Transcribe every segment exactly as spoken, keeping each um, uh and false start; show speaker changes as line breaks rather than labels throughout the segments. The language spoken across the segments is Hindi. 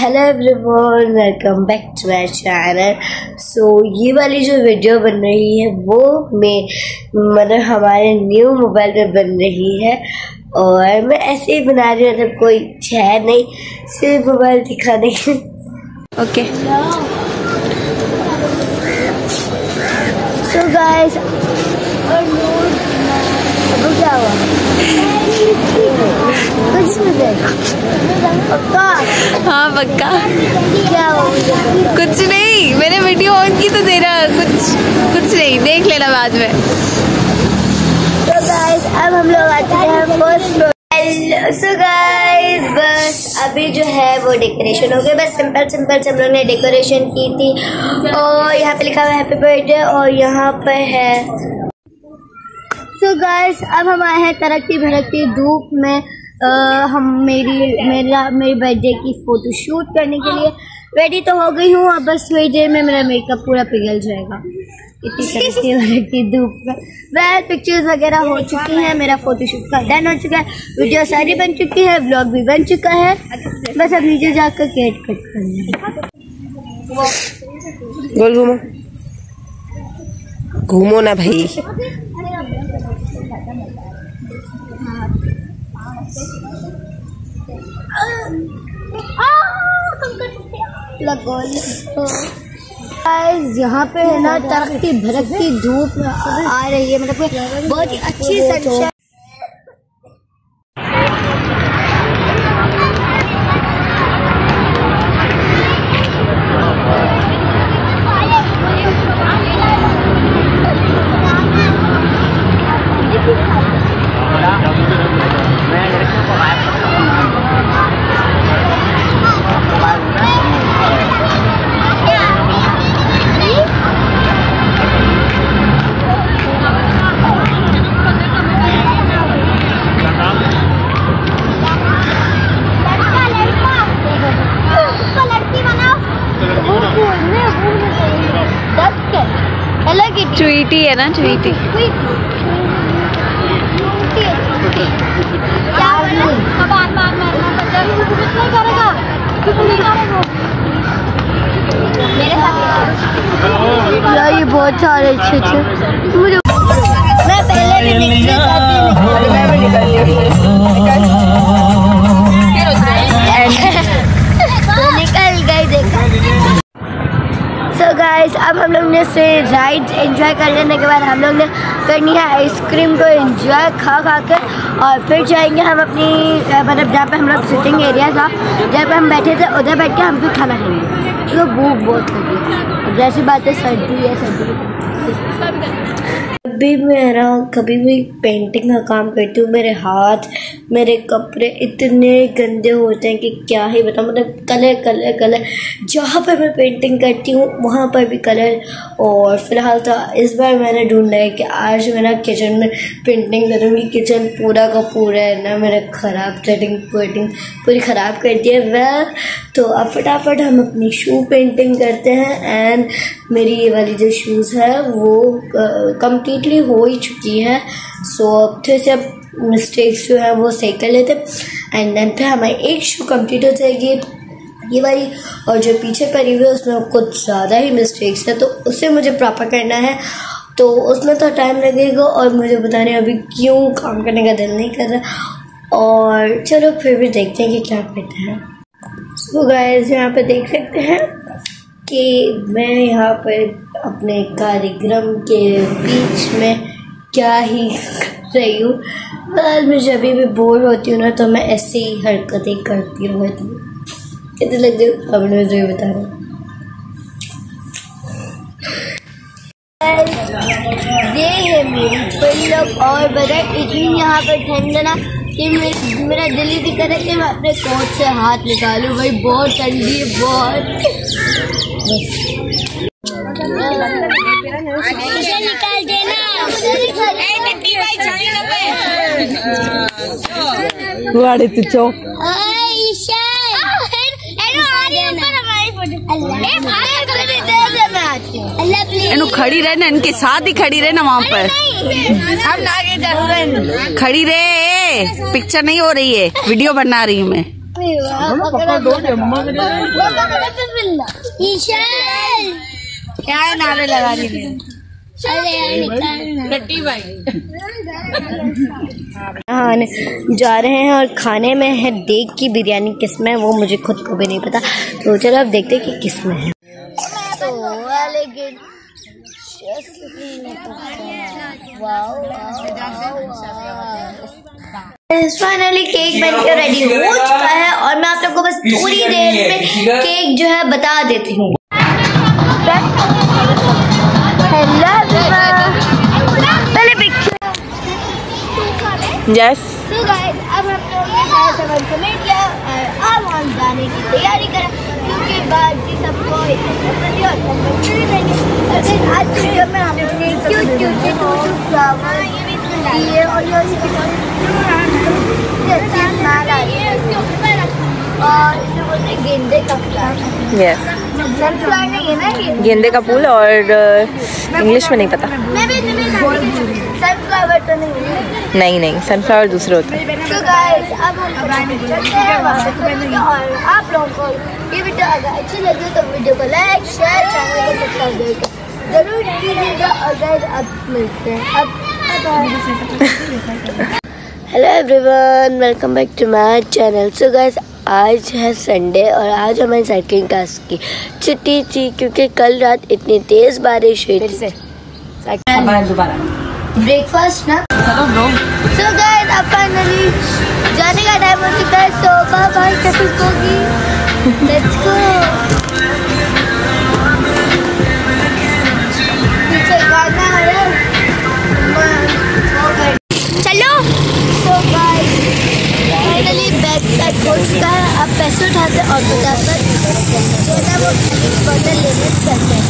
Hello everyone, welcome back to my channel. So ये वाली जो वीडियो बन रही है वो मैं मतलब हमारे न्यू मोबाइल पे बन रही है और मैं ऐसे ही बना रही हूँ, मतलब कोई है नहीं, सिर्फ मोबाइल दिखाने के। ओके सो गाइस, क्या हुआ? कुछ पक्का?
हाँ पक्का।
क्या हुआ?
कुछ नहीं, मैंने वीडियो ऑन की तो दे रहा, कुछ कुछ नहीं, देख लेना बाद में।
तो गाइस अब हम लोग आ चुके हैं फर्स्ट फ्लोर। सो गाइस बस अभी जो है वो डेकोरेशन हो गया, बस सिंपल सिंपल से हम लोग ने डेकोरेशन की थी और यहाँ पे लिखा हुआ है हैप्पी बर्थडे और यहाँ पर है। सो so गाइस अब हम आए हैं तरक्की भड़कती धूप में। आ, हम मेरी मेरा मेरी बर्थडे की फोटो शूट करने के लिए रेडी तो हो गई हूँ, अब बस थोड़ी देर में मेरा मेकअप पूरा पिघल जाएगा इतनी तरक्की भड़कती धूप में। वेल पिक्चर्स वगैरह हो चुकी हैं, मेरा फोटो शूट का डन हो चुका है, वीडियो सारी बन चुकी है, ब्लॉग भी बन चुका है, बस अब नीचे जाकर केक कट करना है।
गोल घूमो घूमो ना भाई।
यहाँ पे है ना तरक्की भड़कती धूप आ रही है, मतलब बहुत ही अच्छी सनशाइन।
ट्वीटी है ना, ट्वीटी।
यार ये बहुत सारे अच्छे अच्छे मुझे मैं पहले भी निकल गई देखा। सो गाइस अब हम लोग ने से राइड्स एंजॉय कर लेने के बाद हम लोग ने करनी है आइसक्रीम को एंजॉय खा खा कर और फिर जाएंगे हम अपनी मतलब जहाँ पे हम लोग सिटिंग एरिया था जहाँ पे हम बैठे थे उधर बैठ के हम फिर खाना खाएंगे क्योंकि भूख बहुत लगी। जैसी बात है सर्दी है, सर्दी कभी मेरा कभी भी पेंटिंग का काम करती हूँ, मेरे हाथ मेरे कपड़े इतने गंदे होते हैं कि क्या ही बताऊँ। मतलब कलर कलर कलर जहाँ पर मैं पेंटिंग करती हूँ वहाँ पर भी कलर। और फिलहाल तो इस बार मैंने ढूंढा है कि आज मैं ना किचन में पेंटिंग करूँगी। किचन पूरा का पूरा है ना मेरा ख़राब सेटिंग पेंटिंग पूरी ख़राब कर दी है। वह तो अब फटाफट हम अपनी शू पेंटिंग करते हैं एंड मेरी ये वाली जो शूज़ है वो कम्प्लीटली हो ही चुकी है। सो अब फिर से अब मिस्टेक्स जो है वो सही कर लेते एंड देन फिर हमारी एक शू कंप्लीट हो जाएगी ये वाली, और जो पीछे पड़ी हुई है उसमें कुछ ज़्यादा ही मिस्टेक्स है तो उसे मुझे प्रॉपर करना है, तो उसमें तो टाइम लगेगा और मुझे पता नहीं अभी क्यों काम करने का दिल नहीं कर रहा। और चलो फिर भी देखते हैं कि क्या करते हैं। सो गाइस यहाँ पे देख सकते हैं कि मैं यहाँ पर अपने कार्यक्रम के बीच में क्या ही कर रही हूँ। बस मैं जब भी बोर होती हूँ ना तो मैं ऐसी ही हरकतें करती रहती हूँ। कितने लग रही हूँ अब मुझे बता रहा हूँ। ये है मेरी पलक और बदन इतनी यहाँ पर ठंड ना कि मेरा दिल ही दिख रहा है कि मैं अपने कोट से हाथ निकालूं। भाई बहुत ठंडी है, बहुत। इसे निकाल देना।
गुआड़े तू चो
इनको खड़ी रहे ना, इनके साथ ही खड़ी रहे ना वहाँ पर।
हम आगे चल रहे हैं।
खड़ी रहे, पिक्चर नहीं हो रही है, वीडियो बना रही हूँ मैं। क्या है नारे लगा रही है?
हाँ जा रहे हैं और खाने में है देग की बिरयानी। किसमें है वो मुझे खुद को भी नहीं पता, तो चलो अब देखते हैं कि किसमें है। तो फाइनली केक बन के रेडी हो चुका है और मैं आप लोग को बस थोड़ी देर में केक जो है बता देती हूँ। पहले पिक्चर
यस
तो गाइस अब हम लोग ने खाया सामान कमेंट किया और अब हम जाने की तैयारी करें क्योंकि बाजी सबको आज वीडियो में हमने क्यूट क्यूट से टू टू फ्लावर ये और ये और इसे बोलते हैं गेंदे का फूल।
यस
सनफ्लावर नहीं है ना ये,
गेंदे का फूल और इंग्लिश में नहीं पता।
मैं भी सनफ्लावर तो नहीं है।
नहीं नहीं सनफ्लावर दूसरे होते हैं।
तो गाइस अब हम चलते हैं वापस चलेंगे और आप लोगों को ये वीडियो अगर अच्छी लगे तो वीडियो को लाइक शेयर चैनल को सब्सक्राइब जरूर कीजिएगा और गाइस अब मिलते हैं अब। Hello everyone, welcome back to my channel. So guys आज है संडे और आज हमारी साइकिलिंग क्लास की छुट्टी थी क्योंकि कल रात इतनी तेज बारिश हुई थी।
दोबारा
ब्रेकफास्ट ना सो गाइस अब फाइनली जाने का टाइम हो चुका है। सो बाय बाय ट्रैफिक होगी, लेट्स गो। पीछे गाना है चलो। So guys finally bag pack हो चुका है। अब पैसे उठाते और फटाफट जो है वो बोतल लेने चलते हैं।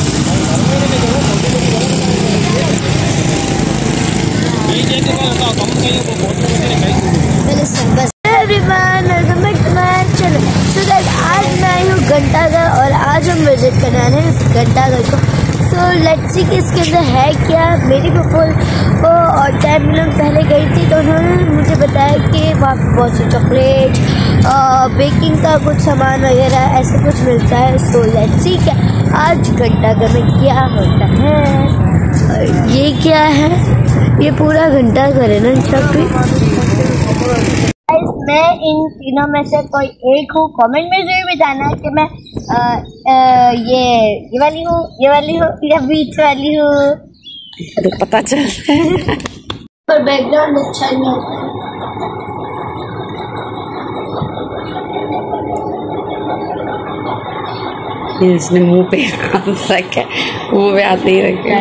Everyone welcome back to my channel. So guys आज मैं आई हूँ घंटाघर और आज हम विजिट करने वाले हैं इस घंटाघर को। सो लेट्स सी कि इसके अंदर है क्या। मेरी पप्पू को और टाइम लोग पहले गई थी तो उन्होंने मुझे बताया कि वहाँ पर बहुत सी चॉकलेट बेकिंग का कुछ सामान वगैरह ऐसे कुछ मिलता है। सो लेट्स सी क्या आज घंटाघर में क्या होता है। और ये क्या है, ये पूरा घंटाघर है ना शॉपिंग। मैं इन तीनों में से कोई एक हूँ। कमेंट में जरूर बताना है कि मैं आ, आ, ये ये वाली हूँ, ये वाली हूँ या बीच वाली हूँ।
तो पता चल रहा है
पर बैकग्राउंड अच्छा नहीं होता।
इसने मुंह पे हाथ रखा, मुंह पे हाथ नहीं रखा।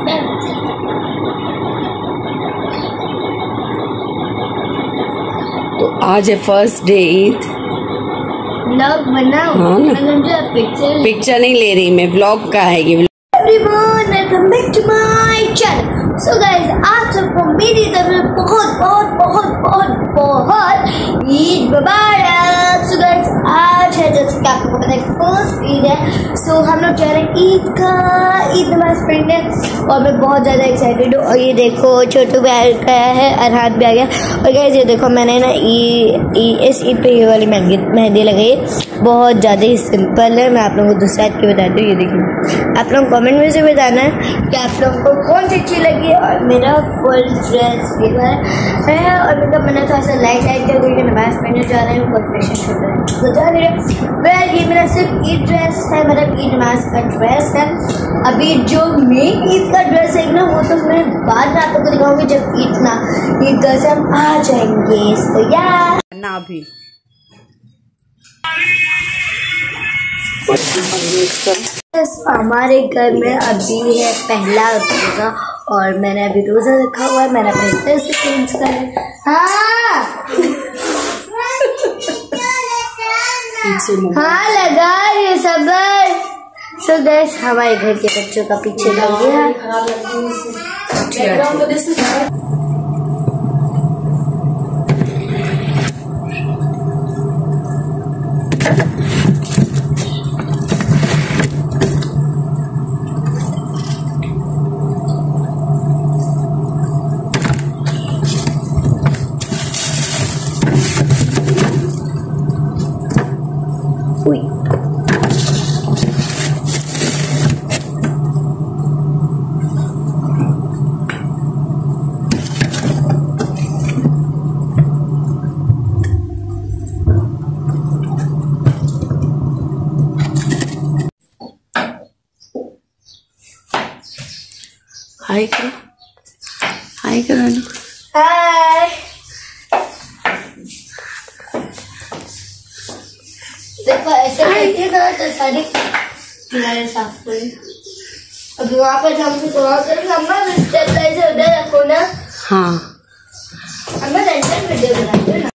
तो आज है फर्स्ट डे ईद।
व्लॉग बनाओ।
हाँ ना।
पिक्चर
पिक्चर नहीं ले रही मैं, व्लॉग का है ये।
Everyone welcome back to my channel. So guys आप सबको मेरी तरफ से बहुत बहुत बहुत बहुत बहुत ईद मुबारक। सो गाइस आज है जैसे कि आपको पता है फर्स्ट ईद है। सो हम लोग जा रहे हैं ईद का ईद नमाज पढ़ने और मैं बहुत ज़्यादा एक्साइटेड हूँ। और ये देखो छोटू भी आया है, अरहान भी आ गया। और गाइस ये देखो मैंने ना ई, ई इस ईद पे ये वाली मेहंदी मेहंदी लगाई, बहुत ज़्यादा ही सिंपल है। मैं आप लोगों को दूसरा ईद की बताती हूँ। ये देखिए आप लोग कमेंट में से बताना है कि आप लोगों को कौन सी अच्छी लगी। और मेरा फुल ड्रेस ये है और मतलब मैंने थोड़ा सा लाइट लाइट कर क्योंकि नमाज पढ़ने जा रहे हैं, बहुत फैशन शो है तो जा रहे हैं। वेल ये मेरा सिर्फ ईद ड्रेस है, मतलब ईद नमाज का ड्रेस है। अभी जो मेन ईद का ड्रेस है ना वो तो मैं बाद में आप लोग को दिखाऊंगी जब ईद ना ईद का से हम आ जाएंगे। तो यार
ना भी
हमारे घर में अभी है पहला रोज़ा और मैंने अभी रोज़ा रखा हुआ है। मैंने अपने ड्रेस से चेंज कर हाँ हाँ लगा ये सबर। सो गाइस हमारे घर के बच्चों का पीछे लग गया।
हुई। हाय करो, हाय करो ना।
हाय। देखो ऐसे करके ना तो सारी किनारे साफ करें। अब वहाँ पर हमको तो वहाँ पर अम्मा स्टेबलाइजर उधर रखो ना।
हाँ
अम्मा रेंडर वीडियो बनाते हो ना।